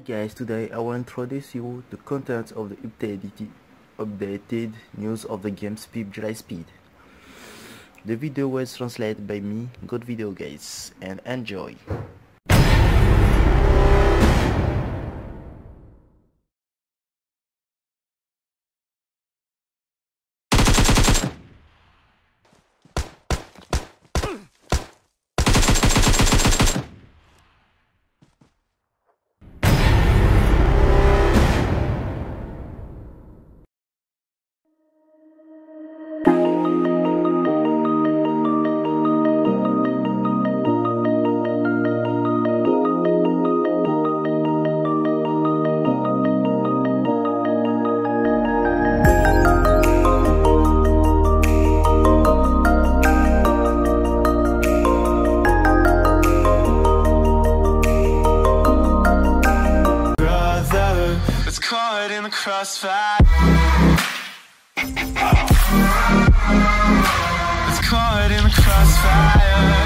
guys, today I will introduce you the content of the updated news of the game's Pubg Live Speed. The video was translated by me. Good video guys, and enjoy. Caught in the crossfire. It's caught in the crossfire.